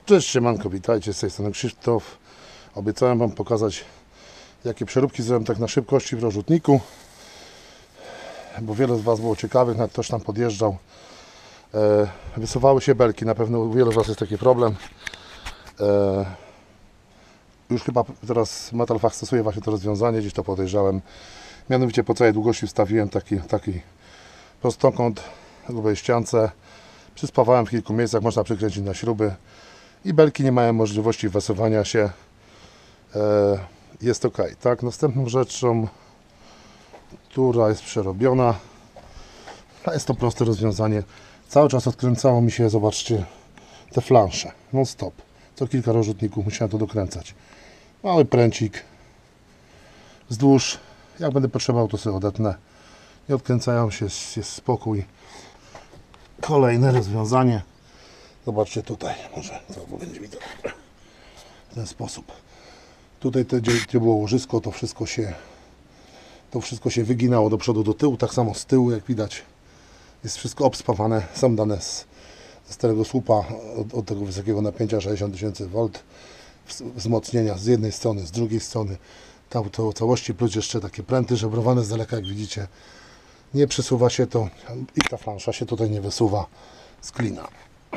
Cześć, siemanko, witajcie, z tej strony Krzysztof. Obiecałem Wam pokazać, jakie przeróbki zrobiłem tak na szybkości w rozrzutniku, bo wiele z Was było ciekawych, nawet ktoś tam podjeżdżał. Wysuwały się belki, na pewno u wielu z Was jest taki problem. Już chyba teraz Metal Fach stosuje właśnie to rozwiązanie, gdzieś to podejrzałem. Mianowicie po całej długości wstawiłem taki prostokąt w grubej ściance. Przyspawałem w kilku miejscach, można przykręcić na śruby i belki nie mają możliwości wysuwania się. Jest ok. Tak, następną rzeczą, która jest przerobiona, jest to proste rozwiązanie. Cały czas odkręcało mi się, zobaczcie, te flansze non stop. Co kilka rozrzutników musiałem to dokręcać. Mały pręcik wzdłuż. Jak będę potrzebował, to sobie odetnę. Nie odkręcają się, jest spokój. Kolejne rozwiązanie. Zobaczcie tutaj, może to będzie widzieć w ten sposób. Tutaj, gdzie było łożysko, to wszystko się wyginało do przodu, do tyłu. Tak samo z tyłu, jak widać, jest wszystko obspawane. Są dane ze starego słupa od tego wysokiego napięcia 60 000 V. Wzmocnienia z jednej strony, z drugiej strony. To całości, plus jeszcze takie pręty żebrowane z daleka, jak widzicie. Nie przesuwa się to i ta flansza się tutaj nie wysuwa z klina.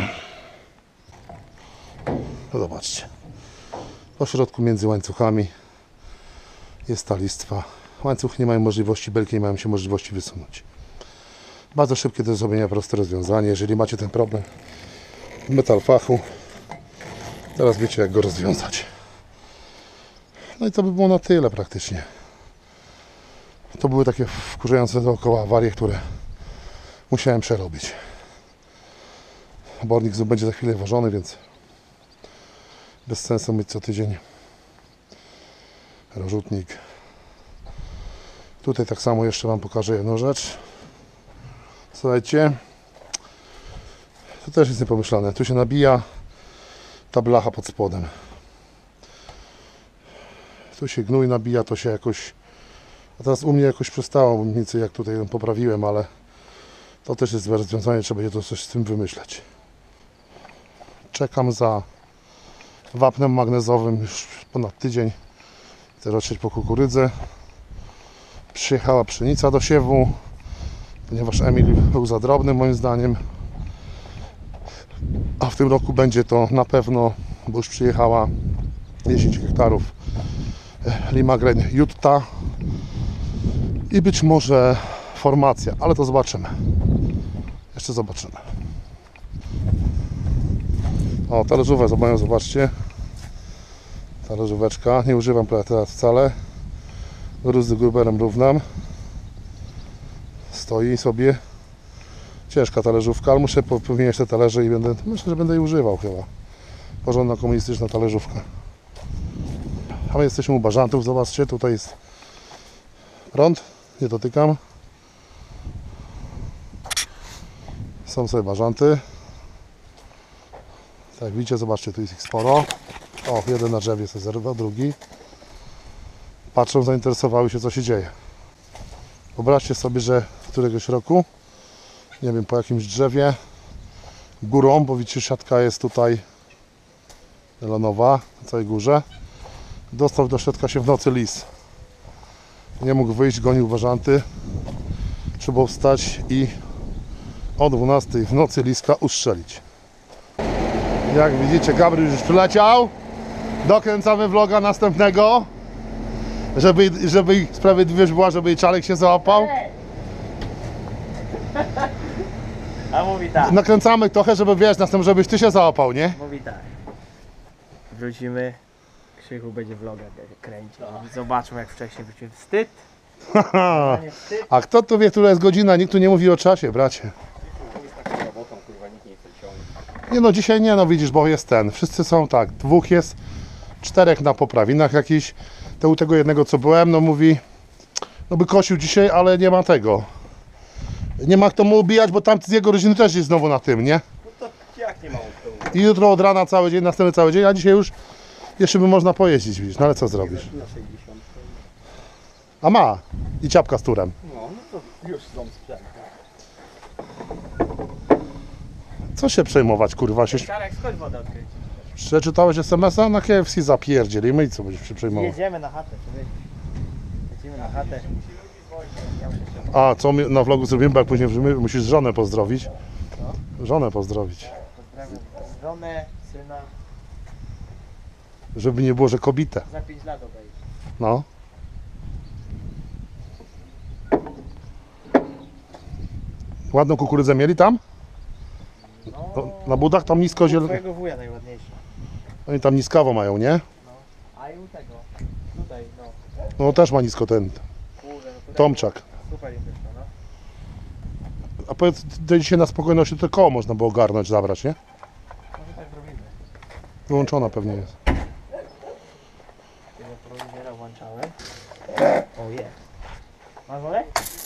No zobaczcie. Po środku między łańcuchami jest ta listwa. Łańcuch nie mają możliwości, belki nie mają się możliwości wysunąć. Bardzo szybkie do zrobienia, proste rozwiązanie. Jeżeli macie ten problem w Metal Fachu, teraz wiecie, jak go rozwiązać. No i to by było na tyle praktycznie. To były takie wkurzające dookoła awarie, które musiałem przerobić. Obornik będzie za chwilę wożony, więc bez sensu mieć co tydzień rozrzutnik. Tutaj tak samo jeszcze Wam pokażę jedną rzecz. Słuchajcie, to też jest niepomyślane. Tu się nabija ta blacha pod spodem. Tu się gnój nabija, to się jakoś... A teraz u mnie jakoś przestało, mniej więcej jak tutaj ją poprawiłem, ale to też jest złe rozwiązanie, trzeba będzie to coś z tym wymyśleć. Czekam za wapnem magnezowym już ponad tydzień. Chcę zacząć po kukurydzę. Przyjechała pszenica do siewu, ponieważ Emil był za drobny moim zdaniem. A w tym roku będzie to na pewno, bo już przyjechała 10 hektarów Limagren Jutta i być może formacja, ale to zobaczymy. Jeszcze zobaczymy. O, talerzówę, zobaczcie. Talerzóweczka, nie używam teraz wcale. Gruzy gruberem równam. Stoi sobie. Ciężka talerzówka, ale muszę powiększyć te talerze i myślę, że będę jej używał chyba. Porządna komunistyczna talerzówka. A my jesteśmy u bażantów, zobaczcie, tutaj jest prąd, nie dotykam. Są sobie bażanty. Tak jak widzicie, zobaczcie, tu jest ich sporo. O, jeden na drzewie sobie zerwał, drugi. Patrzą, zainteresowały się, co się dzieje. Wyobraźcie sobie, że któregoś roku, nie wiem po jakimś drzewie, górą, bo widzicie, siatka jest tutaj nelonowa na całej górze, dostał do środka się w nocy lis. Nie mógł wyjść, gonił bażanty. Trzeba wstać i o 12 w nocy liska ustrzelić. Jak widzicie, Gabriel już przyleciał. Dokręcamy vloga następnego. Żeby sprawiedliwość była, żeby Czarek się załapał. A mówi tak. Nakręcamy trochę, żeby wiesz, następnie żebyś ty się załapał, nie? Mówi tak. Wrócimy. Krzychu będzie vloga kręcił. Zobaczmy, jak wcześniej wróciłem. Wstyd. Wstyd. A kto tu wie, która jest godzina? Nikt tu nie mówi o czasie, bracie. Nie no, dzisiaj nie, no widzisz, bo jest ten. Wszyscy są tak, dwóch jest, 4 na poprawinach jakiś. To u tego jednego, co byłem, no mówi, no by kosił dzisiaj, ale nie ma tego. Nie ma kto mu ubijać, bo tam z jego rodziny też jest znowu na tym, nie? No to jak nie ma kto? I jutro od rana cały dzień, następny cały dzień, a dzisiaj już jeszcze by można pojeździć, widzisz, no ale co zrobisz? Na 60. A ma i ciapka z turem. No to już są sprzęt. Co się przejmować, kurwa, się... Czarek, skąd wodę odkryć? Przeczytałeś SMS-a? Na KFC zapierdzielimy i co będziesz się przejmował? Jedziemy na chatę, człowiek. Jedziemy na chatę. Ja muszę się... A co my na vlogu zrobimy, bo jak później wrzucimy, musisz żonę pozdrowić. Żonę pozdrowić. Pozdrawiam żonę, syna. Żeby nie było, że kobitę. Za 5 lat obejdzie. No. Ładną kukurydzę mieli tam? No, Na budach tam nisko u zielone. twojego wuja najładniejszy. Oni tam niskawo mają, nie? No. A i u tego. Tutaj, no. No też ma nisko ten Kurde, no tutaj Tomczak. super im wyszło, no. A powiedz, to dzisiaj na spokojności to koło można było ogarnąć, zabrać, nie? Może tak zrobimy. Wyłączona pewnie jest. Tego prowizjera włączałem. O, jest. Masz wolę?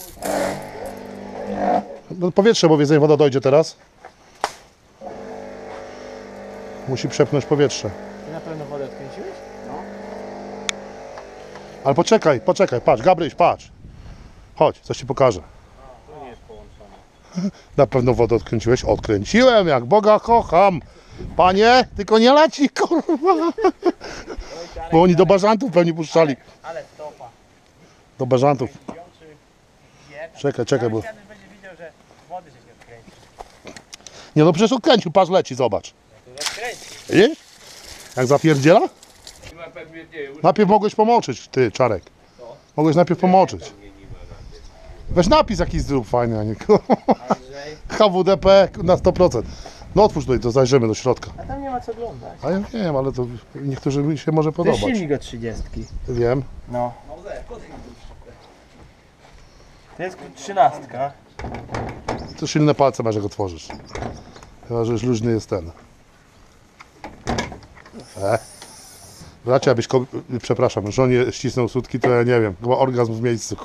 No powietrze, bo wiedzę, woda dojdzie teraz. Musi przepchnąć powietrze. Ty na pewno wodę odkręciłeś? No. Ale poczekaj, patrz, Gabryś, patrz. Chodź, coś ci pokażę. To nie jest połączone. Na pewno wodę odkręciłeś? Odkręciłem, jak Boga kocham. Panie, tylko nie leci, kurwa. Bo oni do bażantów pewnie puszczali. Ale stopa. Do bażantów. Wiączy wie. Czekaj, bo... Janusz będzie widział, że wody się nie odkręci. Nie no, przecież odkręcił, patrz, leci, zobacz. To odkręci. Widzisz? Jak zapierdziela? Najpierw mogłeś pomoczyć, ty, Czarek. Mogłeś najpierw pomoczyć. Weź napis jakiś zrób fajny, a nie Andrzej. HWDP na 100%. No otwórz tutaj, to zajrzymy do środka. A tam nie ma co oglądać. A ja wiem, ale to niektórzy się może To jest podobać. silnik od 30. Wiem. No. To jest 13. To silne palce masz, jak otworzysz. Chyba, że już luźny jest ten. Bracia, abyś, przepraszam, żonie ścisnął sutki, to ja nie wiem. Chyba orgazm w miejscu.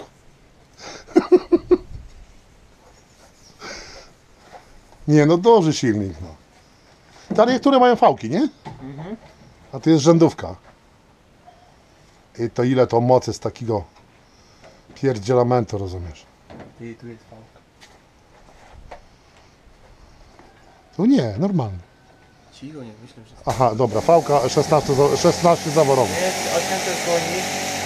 Nie, no duży silnik. No. Te niektóre mają fałki, nie? A to jest rzędówka. I to ile to mocy z takiego pierdzielamentu, rozumiesz? I tu jest fałka. Tu nie, normalny. Cicho, nie myślę, że... Aha, dobra, fałka 16 zaworowy. Jest 800 koni.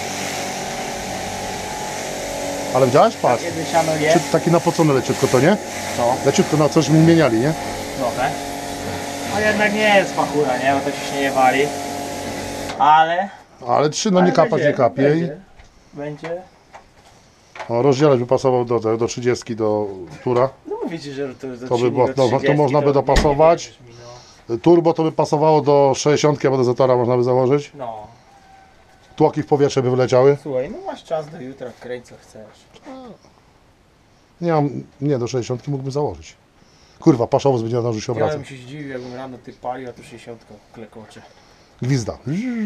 Ale widziałeś? Patrz. Kiedy siano Czy jest, taki napocony leciutko to, nie? to Leciutko na coś zmieniali, nie? trochę. No jednak nie jest pachura, nie? Bo to się nie wali. Ale... Ale 3, no nie ale kapać, będzie, nie kapie. Będzie. O, rozdzielać by pasował do 30 do tura. No mówicie, że to To by było- no, to można by dopasować. Nie wierzysz mi, Turbo to by pasowało do 60, a do Zetora można by założyć. no. Tłoki w powietrze by wyleciały. Słuchaj, no masz czas do jutra, kręć co chcesz. Nie mam, nie, do 60 mógłbym założyć. Kurwa, paszowo będzie na się Ja obracać. bym się zdziwił, jakbym rano ty palił, a tu 60 klekocze. Gwizda.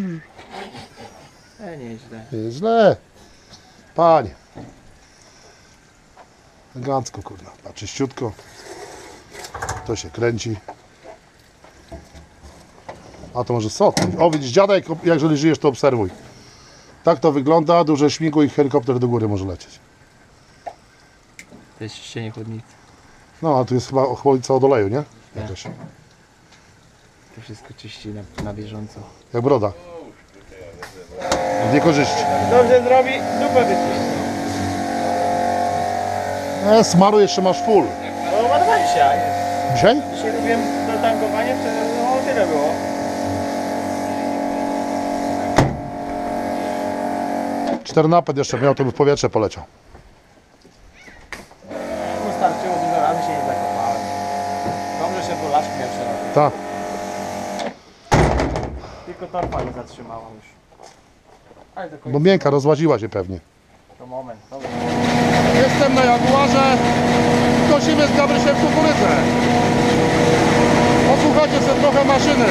Nieźle. Źle. Panie. Elegancko, kurwa. A czyściutko. To się kręci. A to może sok. O, widzisz, dziadek, jak jeżeli żyjesz, to obserwuj. Tak to wygląda, duże śmigło i helikopter do góry może lecieć. To jest ścienie chodnicy. No, a tu jest chyba chłodnica od oleju, nie? Jakaś. To wszystko czyści na bieżąco. Jak broda. Nie korzyści. Dobrze zrobi, dupę wyciśnie. Smaru jeszcze masz full. No ładowałem dzisiaj. Dzisiaj? Dzisiaj robiłem do tankowania, wtedy no tyle było. Cztery napęd jeszcze miał, to by w powietrze poleciał. Wystarczyło dużo razy się nie zakopałem. Dobrze się do laszki miał przerobić. Tak. Tylko torfa nie zatrzymała już. Ale do końca. Bo miękka, rozłaziła się pewnie. To moment, dobra. Jestem na Jaguarze. Kosimy z Gabrysiem kukurydzę. Posłuchajcie sobie trochę maszyny.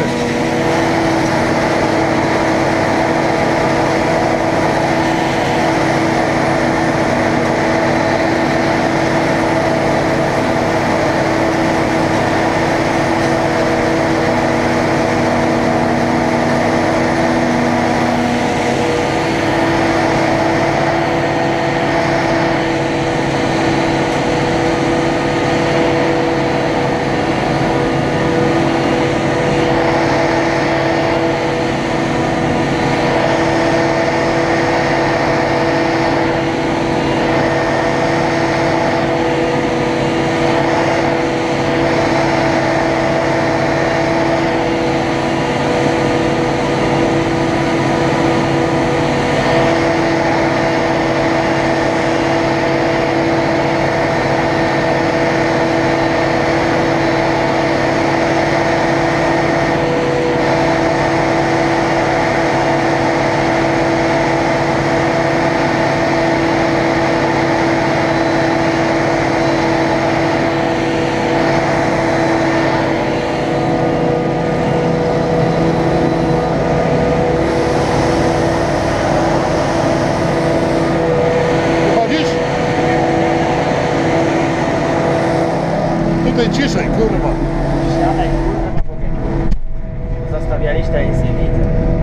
to ja nic nie widzę.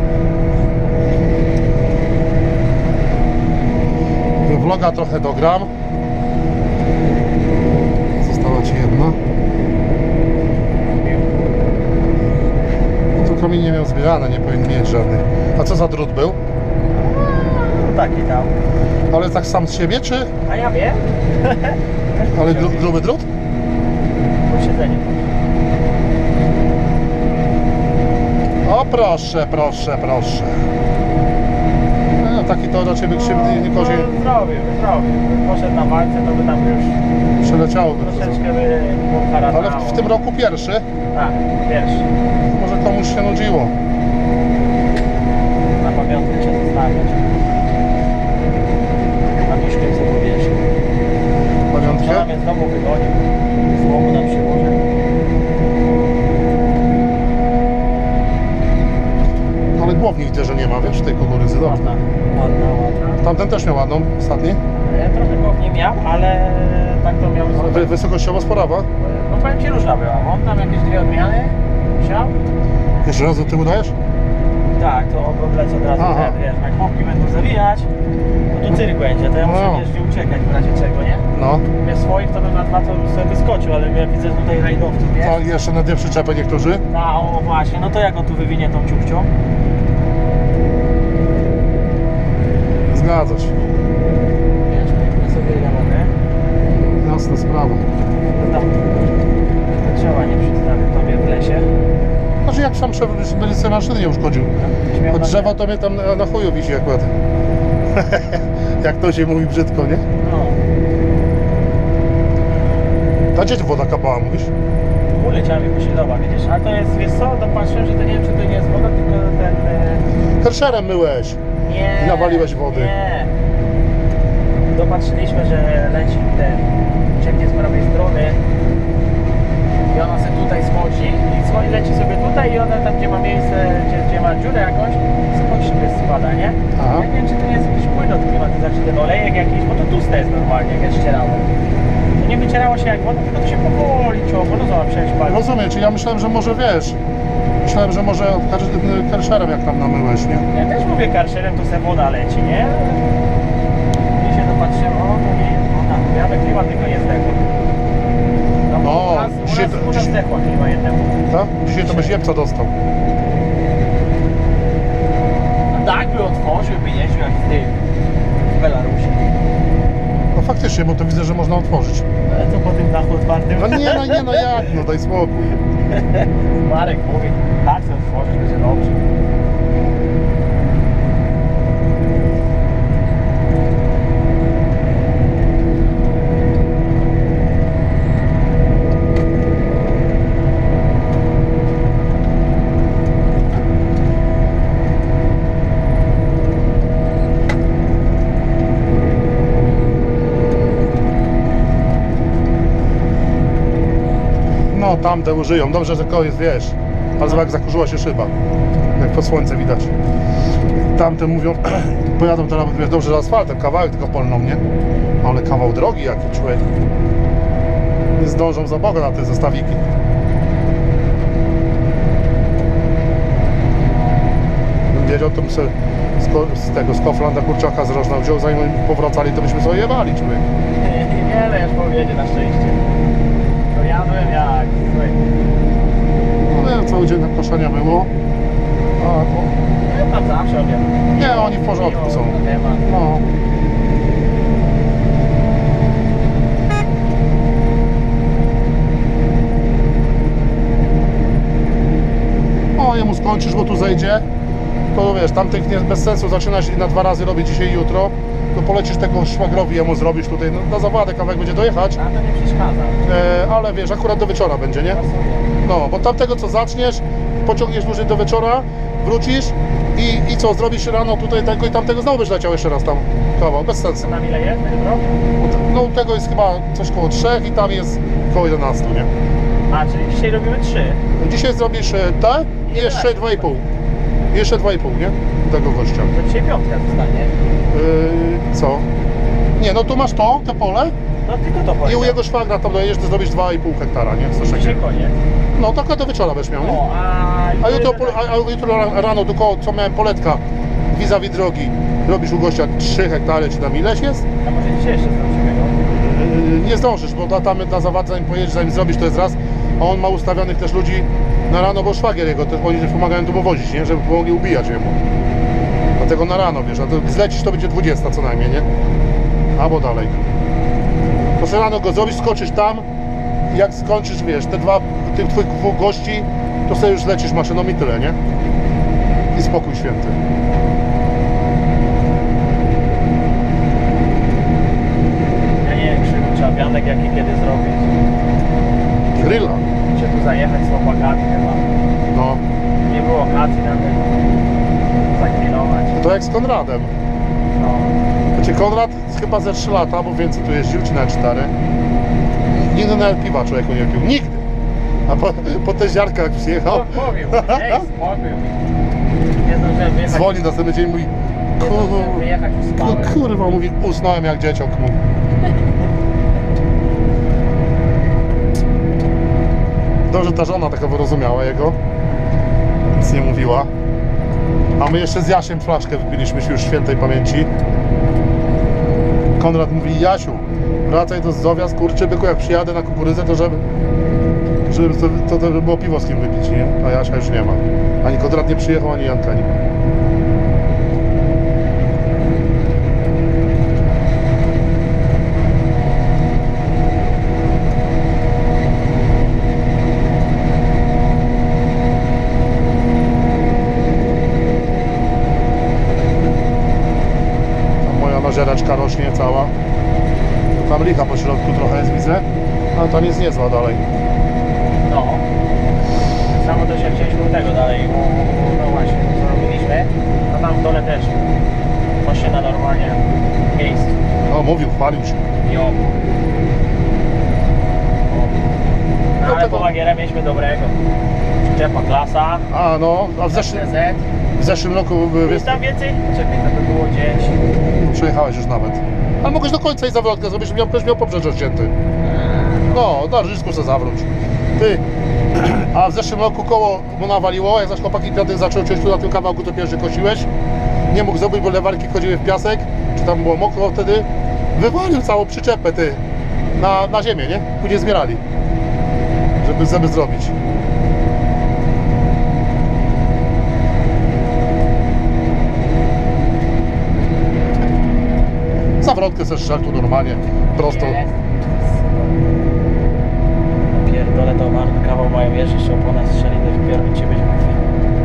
Vloga trochę dogram. Została ci jedna. No to kamień nie miał zbierane, nie powinien mieć żadnych. A co za drut był? No taki tam. Ale tak sam z siebie, czy? A ja wiem. Ale gruby drut? Po siedzeniu. O proszę, proszę, proszę. No, taki to raczej by krzywdy nie kozie No, zrobił. Poszedł na walce, to by tam już przeleciałoby. troszeczkę by pokaratało. Ale w tym roku pierwszy. Tak, pierwszy. Może komuś się nudziło. Na pamiątkę trzeba zostawiać. Na nóżkę sobie powiesz. Pamiątkę? Ona mnie znowu wygonił. Znowu nam przyłoży. Ale głownik widzę, że nie ma, wiesz, tej kukurydzy. Dobrze. Ładna. Tamten też miał ładną, ostatni. Ja trochę go nie miał, ale tak to miał super. Wysokościowo sporawa. No powiem ci, różna była. On tam jakieś dwie odmiany siał. Jeszcze raz do tyłu dajesz? Tak, to on lecę od razu, Aha. wiesz, jak chłopki będą zawijać, no to cyrk będzie, to ja muszę No. wiesz, nie uciekać w razie czego, nie? No. Wiesz, swoich to bym na dwa to sobie wyskoczył, ale ja widzę tutaj rajdowców, wiesz? A jeszcze na dwie przyczepy niektórzy. A o właśnie, no to jak on tu wywinie tą ciuchcią? Zgadza się. Wiesz, pięknie sobie ile mogę. Jasna sprawa. No tam trzeba nie przedstawię tobie w lesie. Znaczy jak sam byli sobie maszyny nie uszkodził. Śmiał Od na- drzewa to mnie tam na chuju wisi akurat. Jak to się mówi brzydko, nie? No, Ta gdzie woda kapała, mówisz? uleciała mi posiadowa, widzisz? A to jest, wiesz co, dopatrzyłem, że to nie wiem, czy to nie jest woda, tylko ten... Kerszerem myłeś. Nie. I nawaliłeś wody. Nie. Dopatrzyliśmy, że leci ten, cieknie z prawej strony i ona sobie tutaj schodzi i leci sobie tutaj i ona tam, gdzie ma miejsce, gdzie ma dziurę jakąś, sobie pod szybę spada, nie? Aha. Ja nie wiem, czy to nie jest jakiś płyn od klimatyzacji, ten olejek jakiś, bo to tłuste jest normalnie, jak ja ścierałem. To nie wycierało się jak woda, tylko to się powoli ciągło, no zobacz, przecież bardzo. Rozumiem, czyli ja myślałem, że może wiesz. Myślałem, że może kerszerem jak tam namyłeś, nie? Ja też mówię karszerem, to se woda leci, nie? I się dopatrzyłem, o to nie jest woda. Ja we klima tylko nie zdechła. No bo No, dzisiaj to- u nas zdechła klima jednemu. Tak? Dzisiaj to byś jebca dostał. No tak by otworzył, by jeździł jak w tym, w Belarusie. No faktycznie, bo to widzę, że można otworzyć. Ale co po tym dachu otwartym? No nie, no nie, no jak? No daj spokój. Marek mówi, tak sobie otworzyć, będzie dobrze. No tamte użyją. Dobrze, że koniec, wiesz. Ale zobacz, jak zakurzyła się szyba. Jak pod słońce widać. Tamte mówią, pojadą teraz, wiesz, dobrze, że asfaltem, kawałek tylko polną, nie? Ale kawał drogi jaki człowiek. Nie zdążą za Boga na te zestawiki. Bym wiedział, to bym sobie z tego, z Koflanda kurczaka z Rożna wziął, zanim oni powracali, to byśmy sobie jebali, człowiek. Nie, no już powiedzie na szczęście. To jadłem jak, słuchaj. No nie, cały dzień na koszenia było. A, to... Ja tam zawsze obiad. Nie, oni w porządku są. Na temat. No. O, jemu skończysz, bo tu zejdzie. To wiesz, tamtych nie, bez sensu zaczynasz i na 2 razy robić dzisiaj i jutro. To polecisz tego szwagrowi, jemu zrobisz tutaj, no, na zawady kawałek będzie dojechać. A to nie przeszkadza. Ale wiesz, akurat do wieczora będzie, nie? Pasuje. No, bo tamtego co zaczniesz, pociągniesz dłużej do wieczora, wrócisz i co, zrobisz rano tutaj tego i tamtego, znowu byś leciał jeszcze raz tam kawał, bez sensu. Na ile jest tego drogi? No u tego jest chyba coś koło 3 i tam jest koło 11, nie? A, czyli dzisiaj robimy 3. Dzisiaj zrobisz te i jeszcze 2,5. Jeszcze 2,5, nie? U tego gościa. To dzisiaj piątka zostanie. Co? Nie, no tu masz to, te pole No tylko to i chodzi. u jego szwagra tam dojedziesz, to zrobisz 2,5 hektara, nie? Coś Dzisiaj takiego. koniec. No, tak do wieczora będziesz miał, nie? No, a A jutro rano tylko co miałem poletka vis-a-vis drogi. Robisz u gościa 3 hektary czy tam ileś jest? A może dzisiaj jeszcze zdążymy, no? Nie zdążysz, bo tam na Zawadze zanim pojedziesz, zanim zrobisz to jest raz. A on ma ustawionych też ludzi na rano, bo szwagier jego, to oni też pomagają tu powozić, nie? Żeby pomogli ubijać jemu. Dlatego na rano, wiesz, a to zlecisz to będzie 20 co najmniej, nie? Albo dalej. To sobie rano go zrobisz, skoczysz tam i jak skończysz, wiesz, tych twoich 2 gości, to sobie już lecisz maszyną i tyle, nie? I spokój święty. Ja nie wiem, Krzyku, trzeba wianek jaki kiedy zrobić. Grilla. Czy tu zajechać z chłopakami chyba. No. Nie było okazji nawet zagrillować. To jak z Konradem. No. Wiecie, Konrad chyba ze 3 lata, bo więcej tu jeździł, czy na 4. Nigdy nawet piwa człowieku nie pił. Nigdy. A po te ziarka jak przyjechał, Mówił, ej, spokój mi. Nie zdążyłem wyjechać. dzwoni następny dzień i mówi Nie zdążyłem wyjechać, już spałem. kurwa, mówi, usnąłem jak dzieciak. Mówi. Dobrze, ta żona taka wyrozumiała jego. Nic nie mówiła. A my jeszcze z Jasiem flaszkę wypiliśmy już świętej pamięci. Konrad mówi, Jasiu, wracaj do Zdrowia, skurczy byku, jak przyjadę na kukurydzę, to żeby było piwo z kim wypić, nie? A Jasia już nie ma. Ani Konrad nie przyjechał, ani Janka nie ma. Zieraczka rośnie cała. Tam licha po środku trochę jest, widzę. Ale to nic niezła dalej. No. Samo też jak chcieliśmy u tego dalej, no właśnie, co robiliśmy, to tam w dole też. Właśnie na normalnie miejscu. O, mówił, chwalił się. I obu. No, ale tego- po Magierę mieliśmy dobrego. Przyczepa klasa, A no, a w zeszłym roku Jest tam więcej? Czekaj, to by było gdzieś. przejechałeś już nawet. Ale mogłeś do końca i zawrotkę zrobić, żeby ktoś miał pobrzeże ścięty. No, na Rzyżku se zawróć. Ty, a w zeszłym roku koło mu nawaliło, jak zaś chłopaki Piotr zaczął ciąć tu na tym kawałku, to pierwszy kosiłeś. Nie mógł zrobić, bo lewarki chodziły w piasek, czy tam było mokro wtedy. Wywalił całą przyczepę, ty, na ziemię, nie? Później zbierali, żeby zrobić. Zawrotkę se strzel tu normalnie, prosto. Jest. Pierdolę, to marny kawał mają jeszcze po nas strzeli, to dopiero mi cię będzie mówił.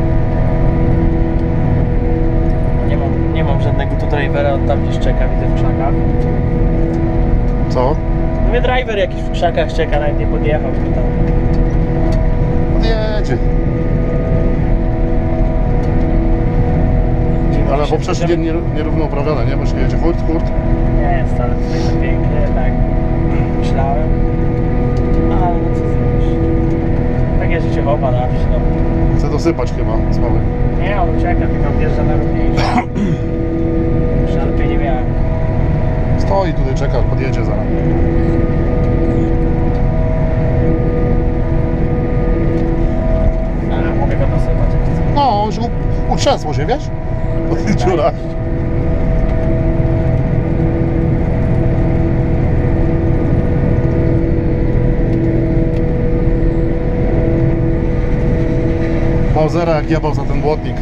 Nie mam żadnego tu drivera, on tam gdzieś czeka, widzę w krzakach. Co? Mówię, driver jakiś w krzakach czeka, nawet nie podjechał tu tam. Odjedzie. Ale poprzedni dzień nierówno uprawione, nie? Bo się jedzie hurt. Nie jest, ale tutaj to pięknie, tak myślałem. No ale no co zrobisz? Takie życie chowa na wsi, no. Chcę dosypać chyba słaby. Nie, on ucieka, tylko wjeżdża na równiejsze. Szarpy nie miałem. Stoi tutaj, czeka, podjedzie zaraz. A, mogę go dosypać jak chcę. No, już utrzęsło się, wiesz? Po tych dziurach. Mauzera jak jebał za ten błotnik.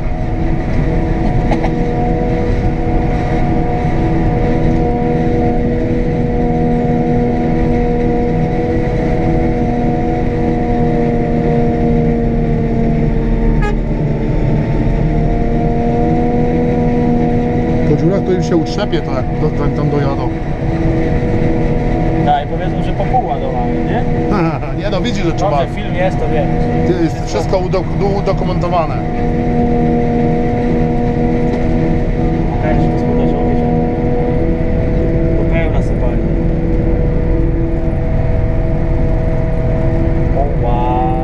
Po dziurach to im się utrzepie, to jak tam dojadą. Tak, i powiedzą, że po pół ładowałem, nie? Nie no, widzi, że trzeba. Dobrze, film jest, to wiesz. Jest wszystko udokumentowane. Pokażę, że gospodarzowi, że do pełna sypali. O wow.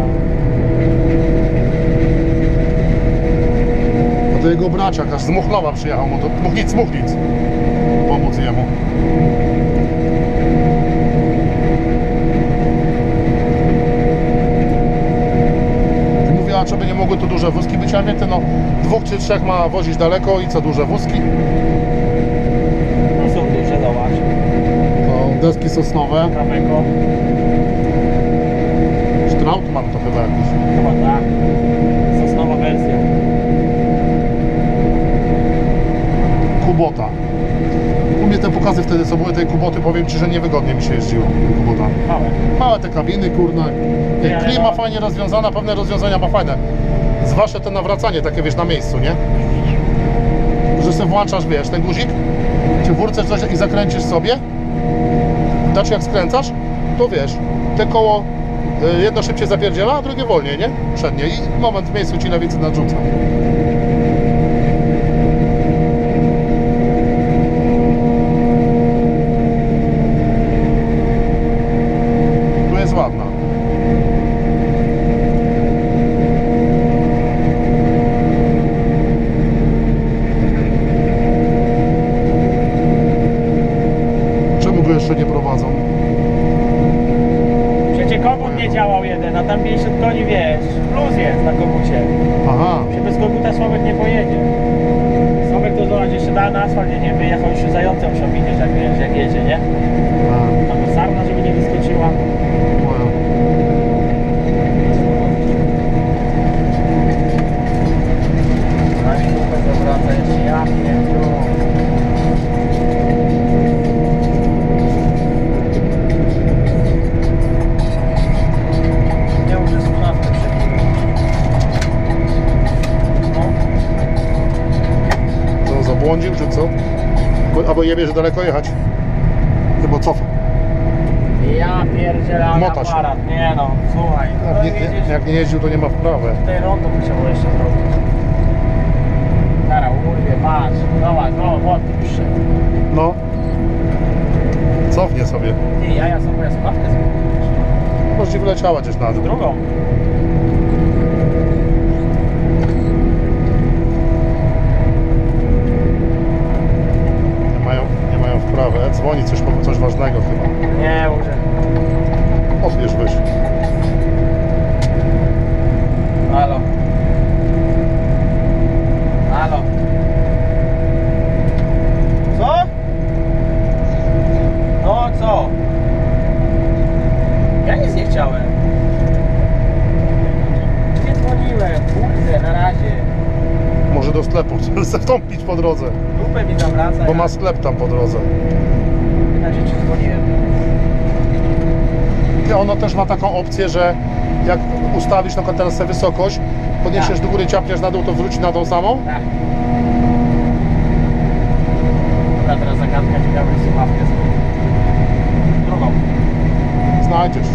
A to jego braciak, aż z Muchnowa przyjechał mu, to Muchnic, pomóc jemu. I mówię, a czy by nie nie mogły tu duże wózki być, a nie te no 2 czy 3 ma wozić daleko i co duże wózki. No są duże, zobacz. To deski sosnowe. Kaweko. Strautman to chyba jakiś. Chyba tak. Sosnowa wersja. Kubota. U mnie te pokazy wtedy co były tej Kuboty, powiem Ci, że niewygodnie mi się jeździło Kubotami. Małe. Małe te kabiny, kurna. Klima fajnie rozwiązana, pewne rozwiązania ma fajne. Zwłaszcza to nawracanie takie, wiesz, na miejscu, nie? Że sobie włączasz, wiesz, ten guzik, czy wórcę coś i zakręcisz sobie. Znaczy jak skręcasz, to wiesz, te koło jedno szybciej zapierdziela, a drugie wolniej, nie? Przednie i moment w miejscu Ci na więcej nadrzuca. Tu jest ładna. Czemu go jeszcze nie prowadzą? Przecież kogut nie działał jeden, a tam 50 koni, wiesz, plus jest na kogucie. Aha, Się bez koguta Sławek nie pojedzie. Sławek to zobacz, jeszcze da na asfalt, nie wyjechał, już zającem muszą widzieć, jak wiesz, jak jedzie, nie? Albo sarna, żeby nie wyskoczyła. moja. A mi dupę zawraca jeszcze, ja pierdolę. Nie muszę słuchawkę przepłynąć. Co, zabłądził czy co? Albo jebie, że daleko jechać. Chyba cofa. Ja pierdzielę, ale Mota się. aparat, nie no, słuchaj. No widzisz, Jak nie jeździł, to nie ma wprawy. tutaj rondo musiało jeszcze zrobić. Teraz urwie, patrz, zobacz, no, od przyszedł. No. Cofnie sobie. Nie, ja sobie słuchawkę zmieniłem. Może ci wyleciała gdzieś na dół. Drugą. Nie mają wprawy. Dzwoni coś ważnego chyba. Nie, może. Odbierz, weź. Halo. Halo. Co? No co? Ja nic nie chciałem. Nie dzwoniłem, kurde, na razie. Może do sklepu chcę zastąpić po drodze. Dupę mi zawraca. Bo ma sklep tam po drodze. Na razie ci dzwoniłem. I ono też ma taką opcję, że jak ustawisz na przykład teraz sobie wysokość, podniesiesz Tak. do góry, ciapniesz na dół, to wróci na tą samą. Tak. Dobra, teraz zagadka, ciekawe słuchawkę zrobię. Drugą. Znajdziesz.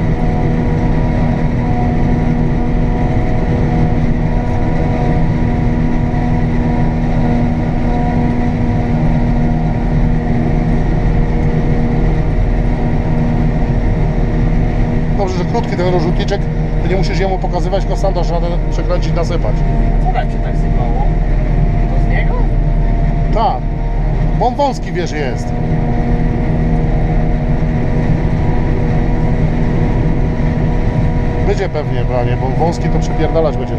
Dobrze, że krótki ten rozrzutniczek, to nie musisz jemu pokazywać, tylko sam dasz radę przekręcić, nasypać. Co tam się tak sypało? To z niego? Tak, bo on wąski, wiesz, jest. Będzie pewnie branie, bo wąski to przepierdalać będzie.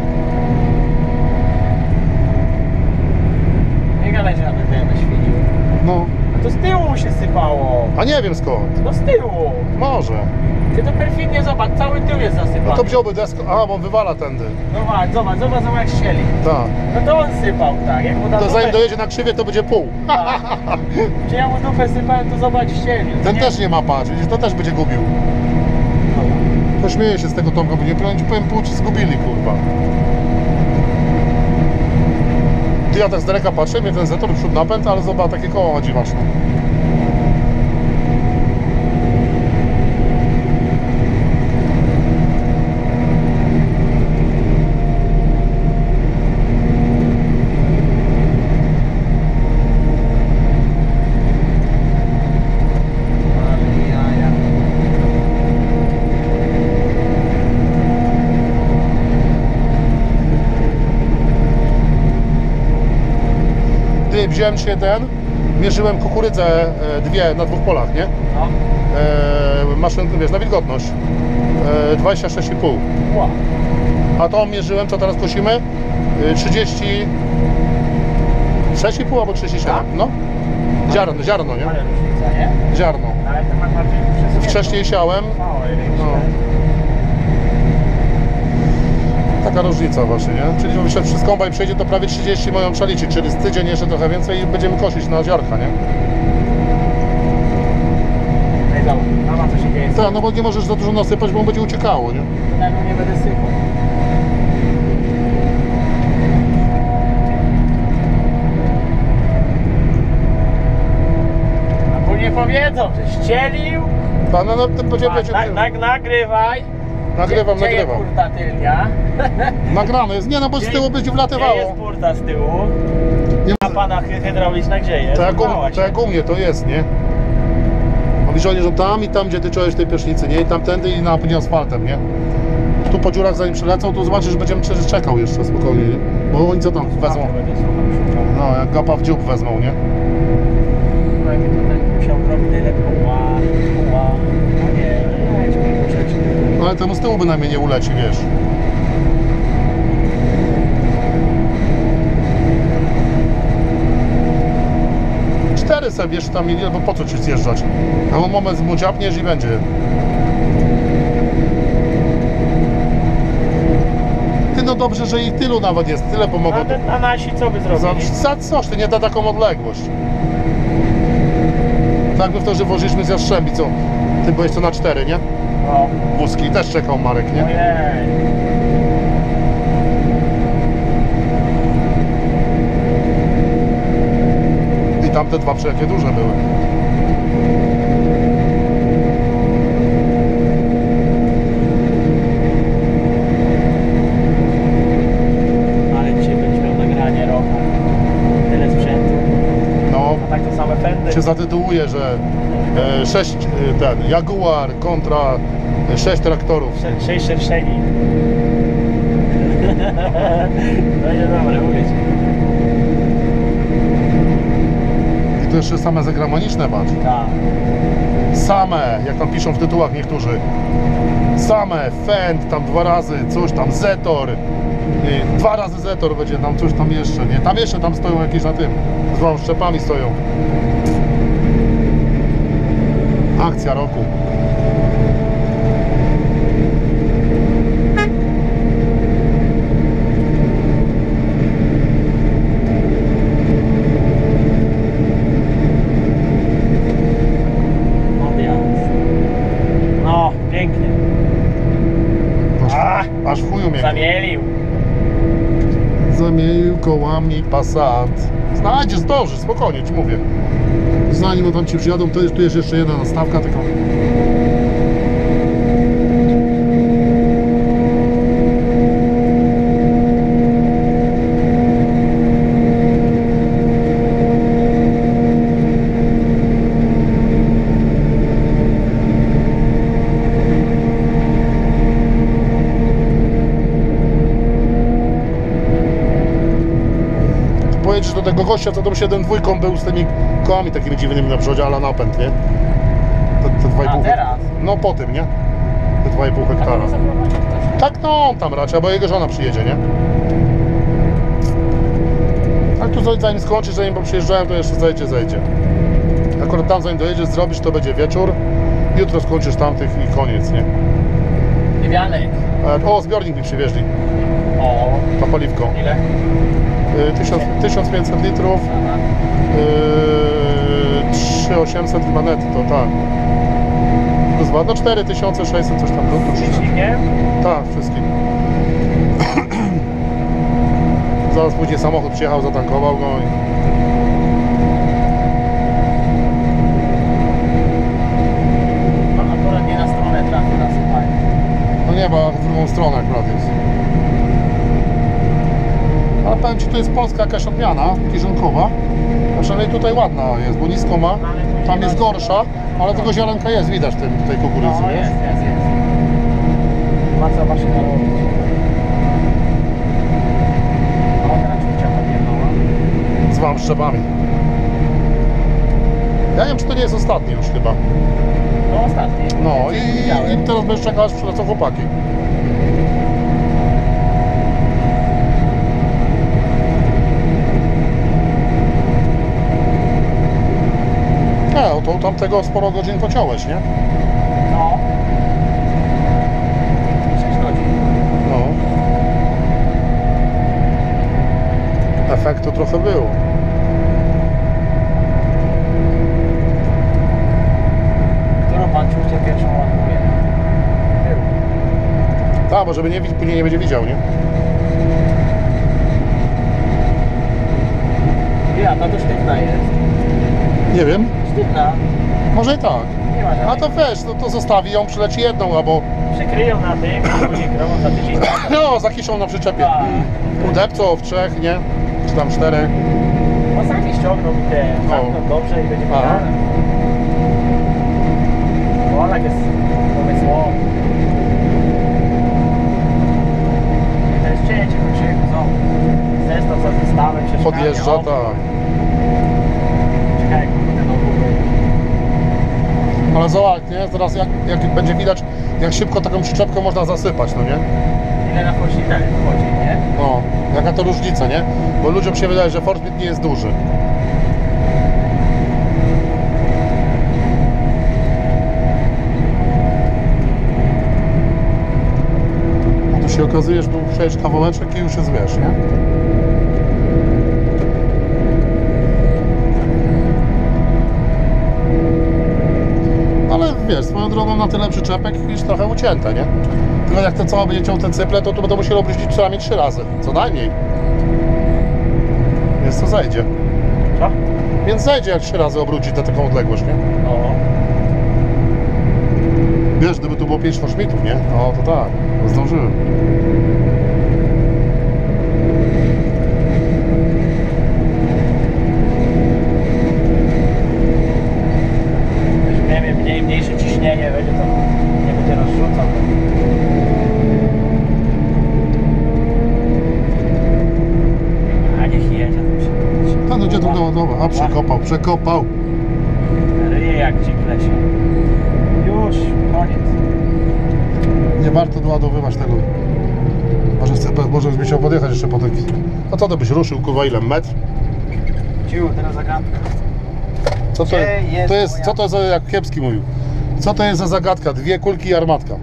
Nie gadaj, że ja będę świnił. No, A to z tyłu się sypało. a nie wiem skąd. No z tyłu. Może. Ty to perfidnie zobacz, cały tył jest zasypany. No to wziąłby deskę. A, bo on wywala tędy. Zobacz jak ścieli. Tak. No to on sypał, tak. Jak mu na To zanim dupę, dojedzie na krzywie, to będzie pół. czy ja mu dupę sypałem, to zobacz ścielił. Ten też nie ma, patrz, widzisz, to też będzie gubił. To śmieję się z tego Tomka, bo nie powiem pół, czy zgubili, kurwa. Ty, ja tak z daleka patrzę, mnie ten Zetor przód napęd, ale zobacz, takie koło ma dziwaczne. Ale jaja. Ty, wziąłem się mierzyłem kukurydzę dwie na 2 polach, nie? No. Maszyn, wiesz, na wilgotność. 26,5. Ła. A to mierzyłem, co teraz kosimy? 36,5 albo 37, Tak? no. Ziarno, nie? Ale różnica, nie? Ziarno. Ale to masz bardziej przesuniętą. Wcześniej siałem. Małe większe. No. Taka różnica właśnie, nie? Czyli przez kombajn przejdzie to prawie 30 mają przeliczyć, czyli z tydzień jeszcze trochę więcej i będziemy kosić na ziarka, nie? Ej, zobacz, mama co się dzieje. Tak, no bo nie możesz za dużo nasypać, bo on będzie uciekało, nie? Ja go nie będę sypał. A później powiedzą, że ścielił. Tak, no to będziemy... Nagrywaj. Nagrywam. Gdzie jest burta tylnia? Nagrane jest. Nie, no bo z tyłu będzie Gdzie jest wlatywało. burta z tyłu? Nie A pana hydrauliczna gdzie jest? Tak Urwała się. jak u mnie to jest, nie? Mówisz, że tam i tam, gdzie ty czułeś tej pieśnicy, nie? I tamtędy i napnie asfaltem, nie? Tu po dziurach zanim przylecą, to zobaczysz, że będziemy czekał jeszcze spokojnie, nie? Bo oni co tam wezmą? No, jak gapa w dziób wezmą, nie? No i tutaj musiał zrobić najlepiej. Ła. A nie, rzeczy. No ale temu z tyłu bynajmniej nie uleci, wiesz. Cztery sobie wiesz tam, bo po co ci zjeżdżać? Na moment mu dziapniesz i będzie. Ty no dobrze, że ich tylu nawet jest, tyle pomogło. A nasi co by zrobili? Za coś, ty nie da taką odległość. Tak my w to, że włożyliśmy z Jastrzębi, co? Ty byłeś co na 4, nie? No. Wózki też czekał Marek, nie? Ojej. I tamte dwa jakie duże były. Ale dzisiaj będziesz miał nagranie roku. Tyle sprzętu. No, A tak to same fendy. się zatytułuje, że 6 ten Jaguar kontra 6 traktorów. 6 szerszeni. Będzie dobre, mówię ci. I to jeszcze same zagraniczne, patrz. Tak. Same, jak tam piszą w tytułach niektórzy. Same, Fend, tam 2 razy, coś tam, Zetor. 2 razy Zetor będzie tam, coś tam jeszcze, nie? Tam jeszcze tam stoją jakieś na tym, z 2 szczepami stoją. Akcja roku. Odjazd. No, pięknie. Aż w chuju mnie. Zamielił. Zamienił kołami Passat. Znajdzie, zdąży, spokojnie ci mówię. Zanim tam ci przyjadą, to jest, tu jest jeszcze jedna nastawka, tylko... Pojedziesz do tego gościa, co tam 7.2 był z tymi kołami takimi dziwnymi na przodzie, ale napęd, nie? Te 2,5 A teraz? No po tym, nie? Te 2,5 hektara. Tak, no on tam raczej, bo jego żona przyjedzie, nie? Ale tu zanim skończysz, zanim przyjeżdżałem, to jeszcze zejdzie. Akurat tam zanim dojedziesz, zrobisz, to będzie wieczór. Jutro skończysz tamtych i koniec, nie? Niewianek. O, zbiornik mi przywieźli. O. To paliwko. Ile? 1500 litrów. Aha. 3800 chyba netto, tak. Plus 2, no 4600 coś tam. Z licznikiem? Tak, wszystkim. Zaraz później samochód przyjechał, zatankował go i... No akurat nie na stronę trafił na słuchaj. No nie, bo w drugą stronę akurat jest. Ale powiem ci, to jest polska jakaś odmiana, kieszonkowa. A przynajmniej tutaj ładna jest, bo nisko ma. Tam jest gorsza, ale tego ziarenka jest, widać w tej kukurydzy, No wiesz? jest. Ma co maszyna robić. No teraz ciucia podjechała. Z wam szczepami. Ja nie wiem, czy to nie jest ostatni już chyba. No ostatni. No i i teraz będziesz czekał, aż przylecą chłopaki. tamtego sporo godzin pociąłeś, nie? No. 6 godzin. No. Efektu trochę było. Którą pan ciuchcie pierwszą ładuje? Był. Tak, bo żeby nie, później nie będzie widział, nie? Ja, ta to sztywna jest. Nie wiem. Sztywna. Może i tak. Nie ma żadnej. A to wiesz, to zostawi ją, przyleci jedną, albo Przykryją na tym, później krową za tydzień. no, zakiszą na przyczepie. Tak. Udepcą w 3, nie? Czy tam 4. No sami ściągną i te zamkną dobrze i będzie Aha. podane. Polak jest pomysłowy. To jest cięcie do krzyku, znowu. Zestaw za zestawem przeszkadza. Podjeżdża, O, tak. Czekaj, jak ten ogół. Ale zobacz, nie? Teraz jak będzie widać, jak szybko taką przyczepkę można zasypać, no nie? Ile na wchodźnika wchodzi, nie? No, jaka to różnica, nie? Bo ludziom się wydaje, że Ford nie jest duży. A tu się okazuje, że tu przejdziesz kawałeczek i już jest, wiesz, nie? Ale wiesz, swoją drogą na tyle przyczepek już trochę ucięte, nie? Tylko jak to cała będzie ciął ten cyple, to tu będą musieli obrócić przynajmniej 3 razy, co najmniej. Więc to zejdzie. Co? Więc zejdzie jak 3 razy obrócić na taką odległość, nie? O. Wiesz, gdyby tu było 5 forszmitów, nie? No to tak, to zdążyłem. Weźmiemy mniejsze ciśnienie, będzie to nie będzie rozrzucał. A niech jedzie tam się. A no gdzie tu dobra, a przekopał. Ryje jak ci klesie. Już, koniec. Nie warto doładowywać tego. Może byś chciał podjechać jeszcze po taki. A co to byś ruszył, kurwa, ile? Metr? Ciu, teraz zagadka. Co to Gdzie jest to jest? moja- Co to jest, jak Kiepski mówił? Co to jest za zagadka? 2 kulki i armatka.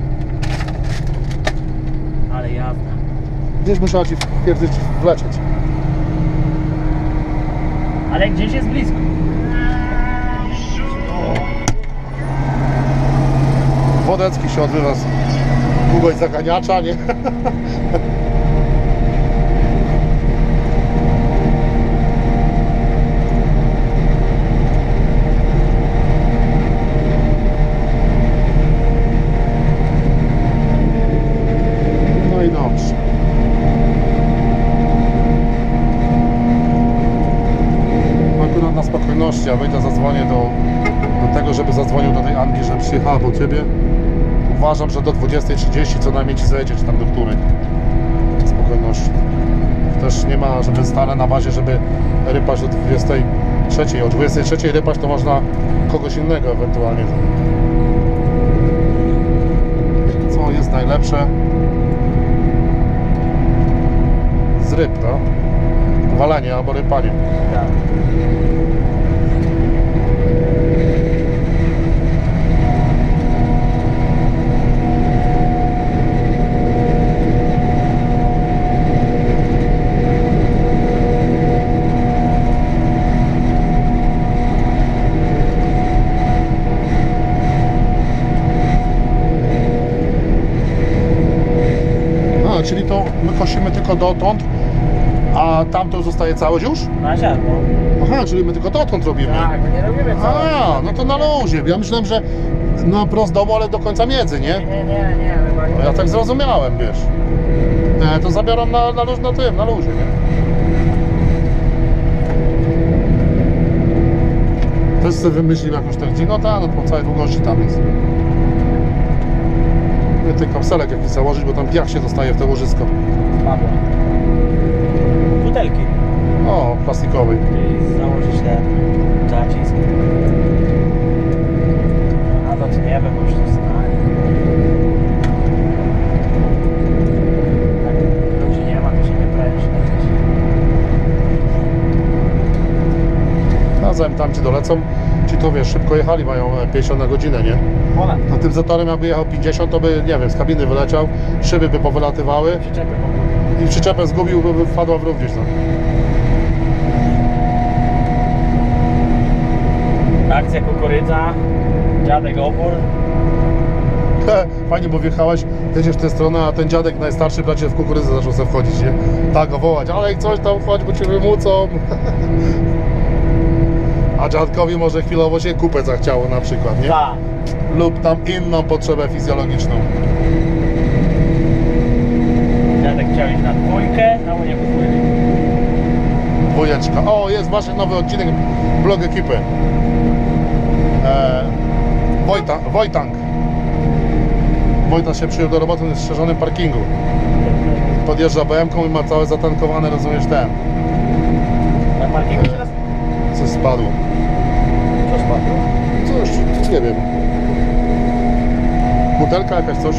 Ale jazda. Gdzieś musiała ci wlecieć. Ale gdzieś jest blisko. Wodecki się odbywa z długość zaganiacza, nie? No i dobrze. Akurat na spokojności, ja wyjdę, zadzwonię do tego, żeby zadzwonił do tej Angi, że przyjechała po ciebie. Uważam, że do 20:30 co najmniej ci zejdzie, czy tam do której. Spokojności. Też nie ma, żeby stanę na bazie, żeby rypać do 23. O 23 rypać to można kogoś innego ewentualnie. Co jest najlepsze? Z ryb, no? Walenie albo rypanie. Tak. A, czyli to my kosimy tylko dotąd, a tamto zostaje całość już? Na ziarno. Aha, czyli my tylko dotąd robimy. Tak, my nie robimy co. A, no to na luzie. Ja myślałem, że na prostomu, ale do końca miedzy, nie? Nie, my bardzo... No ja tak zrozumiałem, wiesz. Nie, to zabieram na luzie, nie? Też sobie wymyślił jakąś tak, no tak, no po całej długości tam jest. Nie ten kapselek jakiś założyć, bo tam piach się dostaje w to łożysko. Spadła. Butelki. O, plastikowej. I założyć ten zacisk. A dotkniemy, bo już to stanie. Tak, ludzi nie ma, to się nie pręży. razem, tam ci dolecą, ci to wiesz, szybko jechali, mają 50 na godzinę, nie? Ponad. A tym zatorem jakby jechał 50, to by, nie wiem, z kabiny wyleciał, szyby by powylatywały Przyczepy po i przyczepę zgubił, by wpadła w rów gdzieś tam. Akcja kukurydza, dziadek opór. Fajnie, bo wjechałeś, jedziesz w tę stronę, a ten dziadek najstarszy bracie w kukurydzę zaczął sobie wchodzić, nie? Tak go wołać, ale coś tam chodź, bo cię wymucą. A dziadkowi może chwilowo się kupę zachciało na przykład, nie? Tak. Lub tam inną potrzebę fizjologiczną. Dziadek chciał iść na dwójkę, a mu nie pozwolili. Dwójeczka. O, jest właśnie nowy odcinek vlog ekipy. Wojtank. Wojtan się przyjął do roboty na strzeżonym parkingu. Podjeżdża BM-ką i ma całe zatankowane, rozumiesz, ten. Na parkingu teraz? Coś spadło. Co spadło? Coś, nie wiem. Butelka jakaś, coś?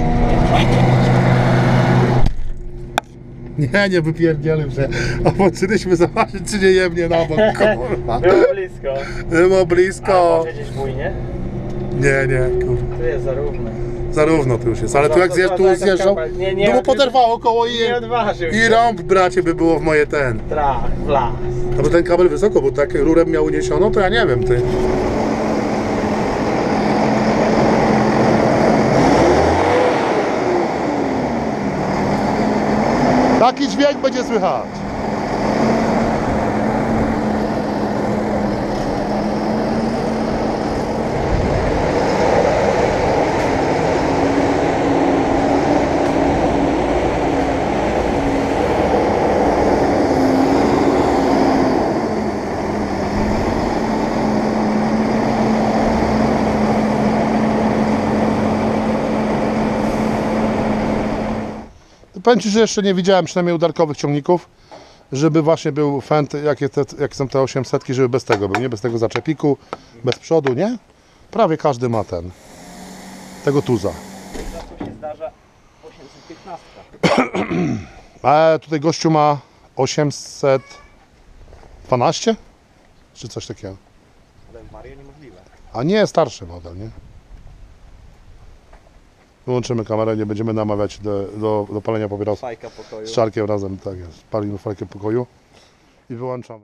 Nie wypierdzielę się. A poczęliśmy zobaczyć, czy nie jemnie na bok, kurwa. Było blisko. Było Ale blisko. może gdzieś bujnie? Nie, kurwa. Tu jest zarówno. Zarówno tu już jest, ale tu jak tu zjeżdżał, Nie, to mu poderwało koło i nie odważył i się. rąb, bracie, by było w moje ten. Trach, w las. No bo ten kabel wysoko, bo tak rurem miał uniesiono, to ja nie wiem, ty. Taki dźwięk będzie słychać. Powiem Ci, że jeszcze nie widziałem przynajmniej udarkowych ciągników, żeby właśnie był fent, jakie są te 800, żeby bez tego był, nie? Bez tego zaczepiku, bez przodu, nie? Prawie każdy ma tego tuza. Czasem się zdarza 815. A tutaj gościu ma 812? Czy coś takiego? Ale w Mario niemożliwe. A nie, starszy model, nie? Wyłączymy kamerę, nie będziemy namawiać do palenia papierosów. Fajka pokoju. Z Czarkiem razem, tak jest. Palimy fajkę pokoju i wyłączamy.